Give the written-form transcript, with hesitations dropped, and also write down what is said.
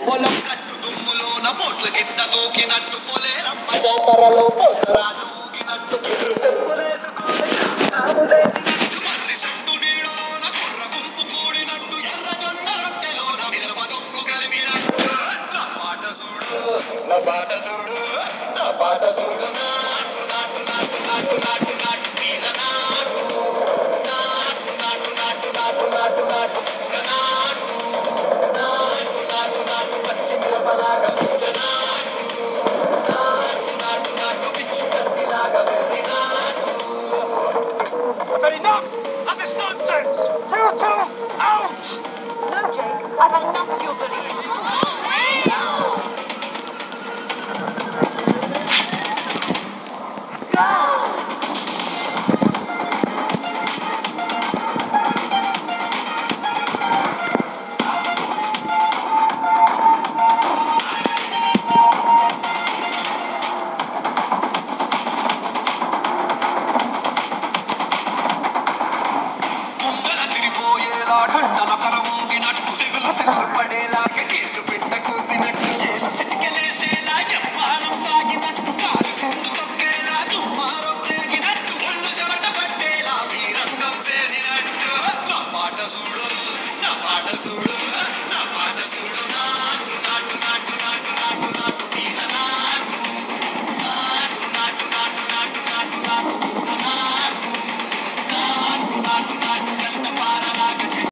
పొలం కట్టు దుమ్ములోన పోట్ల గిట్ట దూకినట్టు పొలేరమ్మ జాతరలో పోతరాజు ఊగినట్టు కిరు చెప్పులేసుకొని సాగు చేసినట్టు మర్రి సంటు నీడలోన కుర్ర గుంపు కూడినట్టు ఎర్ర జొన్న రొట్టెలోన నిలవ దొక్కు కలిపినట్టు నా పాట చూడు నా పాట చూడు నా పాట చూడు నాటు నాటు నాటు నాటు నాటు నాటు తీర నాటు నాటు నాటు నాటు నాటు నాటు నాటు పూర నాటు నాటు నాటు నాటు పచ్చి మిరపలాగా పిచ్చనాటు నాటు నాటు నాటు పిచ్చు కత్తిలాగా వెర్రి నాటు. But enough of this nonsense! You two, out! No, Jake. I've had enough of your bullying. Go! కుంగల తిరిపోయేలా ఢండల కరమోగినట్టు సెగలు సెగలు పడేలాగా కేసు పెట్ట కూసినట్టు ఏలు సిటికెలేసేలా ఎప్పారం సాగినట్టు కాలు సిండు తొక్కేలా దుమ్మారం రేగినట్టు ఒళ్ళు చెమట పట్టేలా వీరంగం చేసినట్టు నా పాట చూడు నా పాట చూడు